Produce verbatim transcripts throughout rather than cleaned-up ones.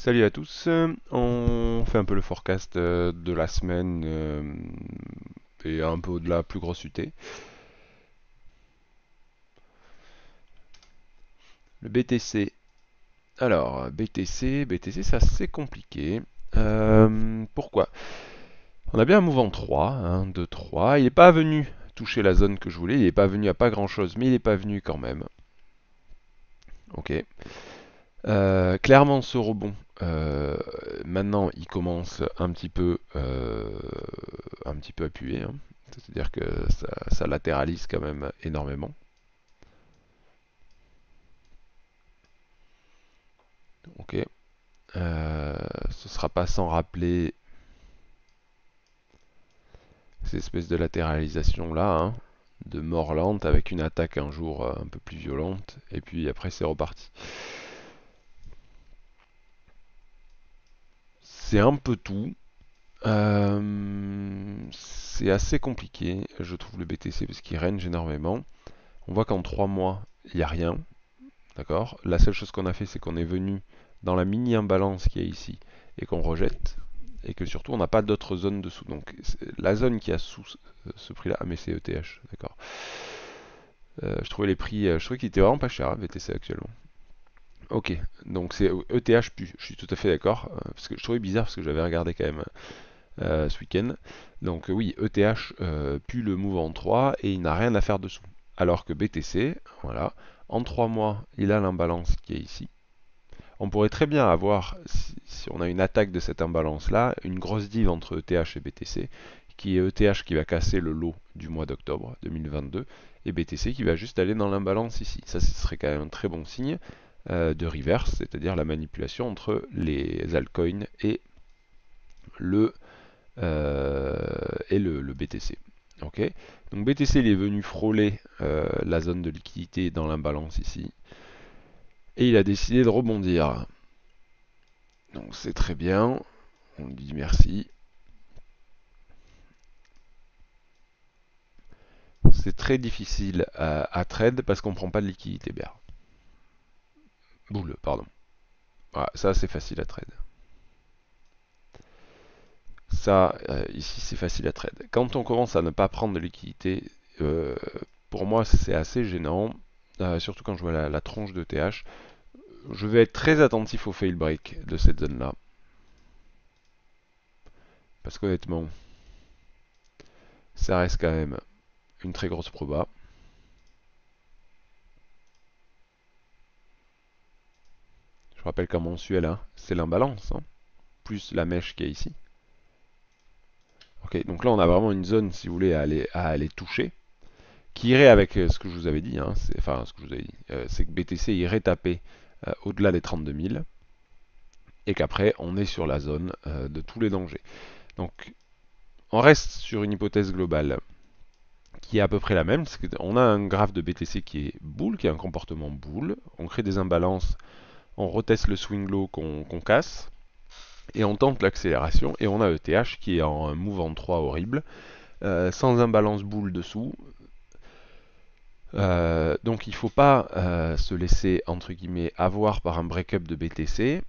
Salut à tous, on fait un peu le forecast euh, de la semaine euh, et un peu au-delà, plus grosse U T. Le B T C. Alors, B T C, B T C c'est assez compliqué. Euh, pourquoi? On a bien un mouvement trois, un, deux, trois. Il n'est pas venu toucher la zone que je voulais, il n'est pas venu à pas grand chose, mais il n'est pas venu quand même. Ok. Euh, clairement, ce rebond, euh, maintenant, il commence un petit peu, euh, un petit peu appuyé, hein. C'est-à-dire que ça, ça latéralise quand même énormément. Ok. Euh, ce sera pas sans rappeler ces espèces de latéralisation là, hein, de mort lente avec une attaque un jour euh, un peu plus violente, et puis après c'est reparti. C'est un peu tout. Euh, c'est assez compliqué, je trouve, le B T C, parce qu'il range énormément. On voit qu'en trois mois, il n'y a rien. D'accord. La seule chose qu'on a fait, c'est qu'on est venu dans la mini imbalance qu'il y a ici et qu'on rejette. Et que surtout, on n'a pas d'autres zones dessous. Donc, la zone qui a sous ce prix-là. Ah, mais c'est E T H, d'accord. Euh, je trouvais les prix, euh, je trouvais qu'ils étaient vraiment pas chers, hein, B T C actuellement. Ok, donc c'est E T H pu, je suis tout à fait d'accord. euh, parce que je trouvais bizarre parce que j'avais regardé quand même euh, ce week-end. Donc euh, oui, E T H euh, pue le move en trois et il n'a rien à faire dessous. Alors que B T C, voilà, en trois mois, il a l'imbalance qui est ici. On pourrait très bien avoir, si, si on a une attaque de cette imbalance-là, une grosse div entre E T H et B T C, qui est E T H qui va casser le lot du mois d'octobre deux mille vingt-deux, et B T C qui va juste aller dans l'imbalance ici. Ça, ce serait quand même un très bon signe euh, de reverse, c'est-à-dire la manipulation entre les altcoins et le, euh, et le, le B T C. Ok. Donc B T C il est venu frôler euh, la zone de liquidité dans l'imbalance ici, et il a décidé de rebondir. Donc c'est très bien, on lui dit merci. C'est très difficile à, à trade parce qu'on prend pas de liquidité B R. Boule, pardon. Voilà, ça c'est facile à trade. Ça, euh, ici c'est facile à trade. Quand on commence à ne pas prendre de liquidité, euh, pour moi c'est assez gênant, euh, surtout quand je vois la, la tronche de T H. Je vais être très attentif au fail break de cette zone-là. Parce qu'honnêtement, ça reste quand même une très grosse proba. Je rappelle qu'en mensuel, hein, c'est l'imbalance, hein, plus la mèche qui est ici. Ok, donc là on a vraiment une zone, si vous voulez, à aller, à aller toucher, qui irait avec euh, ce que je vous avais dit, hein, enfin ce que je vous avais dit, euh, c'est que B T C irait taper euh, au-delà des trente-deux mille, et qu'après on est sur la zone euh, de tous les dangers. Donc on reste sur une hypothèse globale qui est à peu près la même, c'est qu'on a un graphe de B T C qui est boule, qui a un comportement boule, on crée des imbalances, on reteste le swing low qu'on qu'on casse, et on tente l'accélération, et on a E T H qui est en move en trois horrible, euh, sans imbalance boule dessous. Euh, donc il ne faut pas euh, se laisser entre guillemets avoir par un break-up de B T C.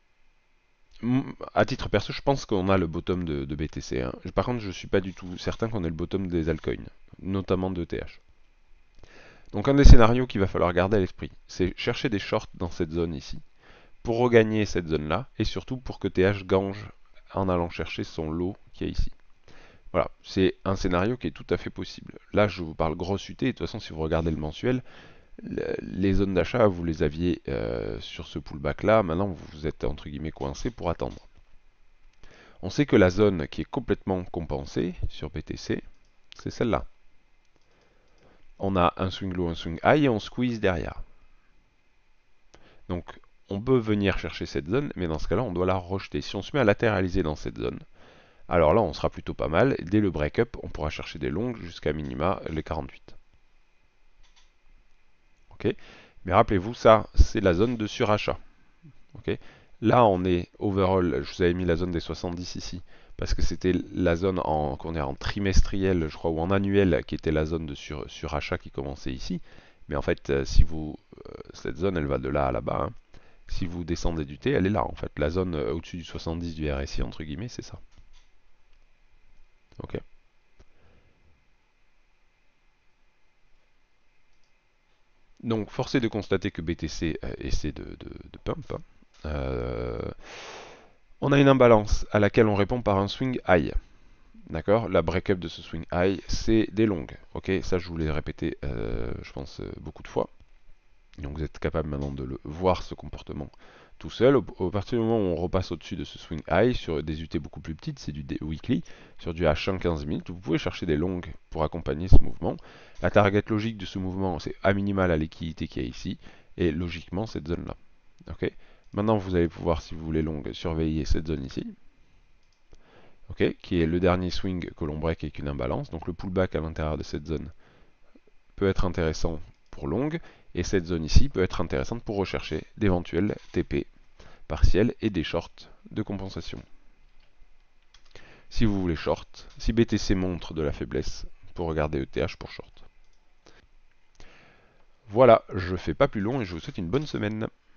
À titre perso, je pense qu'on a le bottom de, de B T C, hein. Par contre, je ne suis pas du tout certain qu'on ait le bottom des altcoins, notamment de E T H. Donc un des scénarios qu'il va falloir garder à l'esprit, c'est chercher des shorts dans cette zone ici, pour regagner cette zone-là, et surtout pour que T H gange en allant chercher son lot qui est ici. Voilà, c'est un scénario qui est tout à fait possible. Là, je vous parle grosse U T, et de toute façon, si vous regardez le mensuel, les zones d'achat, vous les aviez euh, sur ce pullback là, maintenant vous êtes entre guillemets coincé pour attendre. On sait que la zone qui est complètement compensée sur B T C, c'est celle-là. On a un swing low, un swing high et on squeeze derrière. Donc on peut venir chercher cette zone, mais dans ce cas-là, on doit la rejeter. Si on se met à latéraliser dans cette zone, alors là, on sera plutôt pas mal. Dès le break-up, on pourra chercher des longues jusqu'à minima les quarante-huit. Ok. Mais rappelez-vous, ça, c'est la zone de surachat. Ok. Là, on est overall, je vous avais mis la zone des soixante-dix ici, parce que c'était la zone en, qu'on est en trimestriel, je crois, ou en annuel, qui était la zone de sur, surachat qui commençait ici. Mais en fait, euh, si vous, euh, cette zone, elle va de là à là-bas, hein. Si vous descendez du T, elle est là en fait. La zone euh, au-dessus du soixante-dix du R S I, entre guillemets, c'est ça. Ok. Donc, force est de constater que B T C euh, essaie de, de, de pump. Hein. Euh, on a une imbalance à laquelle on répond par un swing high. D'accord. La break-up de ce swing high, c'est des longues. Ok. Ça, je vous l'ai répété, euh, je pense, euh, beaucoup de fois. Donc, vous êtes capable maintenant de le voir, ce comportement tout seul. Au, au partir du moment où on repasse au-dessus de ce swing high, sur des U T beaucoup plus petites, c'est du weekly, sur du H un quinze minutes, vous pouvez chercher des longues pour accompagner ce mouvement. La target logique de ce mouvement, c'est à minima la liquidité qu'il y a ici, et logiquement cette zone-là. Ok. Maintenant, vous allez pouvoir, si vous voulez longue, surveiller cette zone ici. Okay, qui est le dernier swing que l'on break avec une imbalance. Donc le pullback à l'intérieur de cette zone peut être intéressant pour longue, et cette zone ici peut être intéressante pour rechercher d'éventuels T P partiels et des shorts de compensation. Si vous voulez short, si B T C montre de la faiblesse, pour regarder E T H pour short. Voilà, je fais pas plus long et je vous souhaite une bonne semaine.